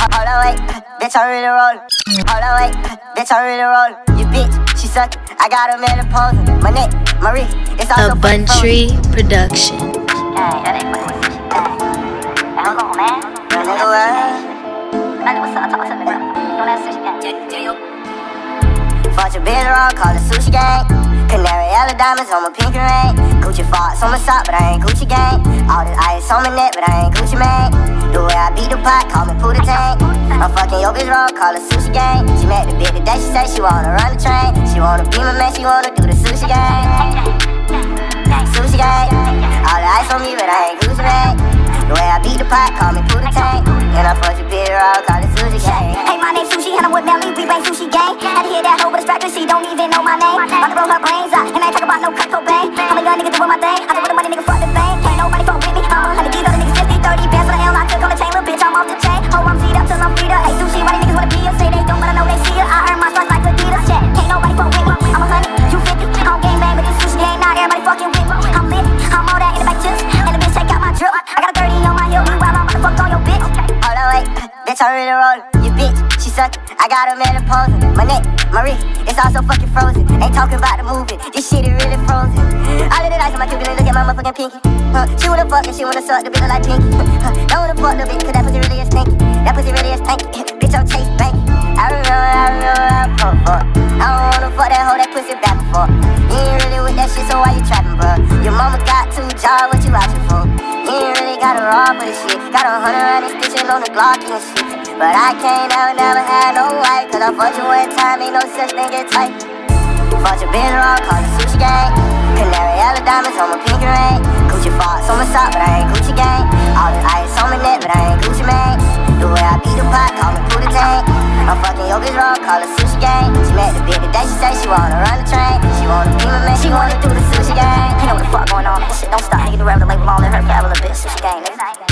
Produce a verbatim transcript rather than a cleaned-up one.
Hold on, wait, bitch, I'm really rollin'. Hold on, wait, bitch, I'm really rollin'. You bitch, she suck, I got her man posing. My neck, my wrist, it's all A Buntree production. Hey, that ain't fucking with you. Hey, hold on, man. Nigga, what? What's up? Talk to me, bro. You know that sushi gang? Fuck your bitch wrong, call it sushi gang. Canary yellow diamonds on my pinky ring. Gucci farts on my sock, but I ain't Gucci gang. All this ice on my neck, but I ain't Gucci man. The way I beat the pot, call me Pootie Tang. I'm fucking your bitch wrong, call it sushi gang. She met the bitch today, she say she wanna run the train. She wanna be my man, she wanna do the sushi gang. Sushi gang. All the ice on me, but I ain't Gucci man. The way I beat the pot, call me Pootie Tang. And I fuck your bitch wrong, call it sushi gang. Hey, my name's Sushi, and I'm with Melly, we bang sushi gang. Had to hear that hoe with a distractor, she don't even know my name. About to roll her brains out, and I ain't talk about no Kurt Cobain. I'm a young nigga doing my thing, I do with the money, nigga, fuck the fame. Can't nobody fuck with me, I'm a hundred G's, other niggas fifty, thirty bands for the L I took on the chain, little bitch, I'm off the chain. Oh, I'm feed up till I'm feed up. Hey, Sushi, why these niggas wanna be us? Say they don't, but I know they see it. I earn my stripes like Adidas, shit. Can't nobody fuck with me, I'm a hundred, you fifty. I don't game bang, but this sushi game, not everybody fucking with me. I'm lit, I'm all that in the back chips, and the bitch take out my drip. I got a thirty on my hip, meanwhile I'm about to fuck on your bitch. Hold on, wait, bitch, I'm really rollin'. You bitch, she suck, I got her man posing. My neck, my wrist, it's all so fucking frozen. Ain't talking about the movie, this shit is really frozen. All of the ice on my cupid, look at my motherfucking pinky. Huh, she wanna fuck and she wanna suck the bitch like pinky. Huh, don't wanna fuck the bitch, cause that pussy really is stinky. That pussy really is stinky. Bitch, I'm chase banky. I remember, I remember, I fuck, fuck. I don't wanna fuck that hoe, that pussy back and forth. You ain't really with that shit, so why you trapping, bro? Your mama got two jobs, what you watching for? You ain't really got a raw for this shit. Got a hundred round and stitching on the Glock and shit. But I can't never, never had no wife, cause I fucked you one time, ain't no such thing as tight. Fuck your bitch wrong, call it sushi gang. Canary yellow diamonds on my pinky ring. Gucci farts on my sock, but I ain't Gucci gang. All this ice on my neck, but I ain't Gucci man. The way I beat the pot, call me Pootie Tang. I'm fucking your bitch wrong, call it sushi gang. She met the bitch today, she say she wanna run the train. She wanna be my man, she wanna do the sushi gang. You know what the fuck going on, man. Shit don't stop, nigga. The rebel label all in her forever, little bitch. Sushi gang, nigga.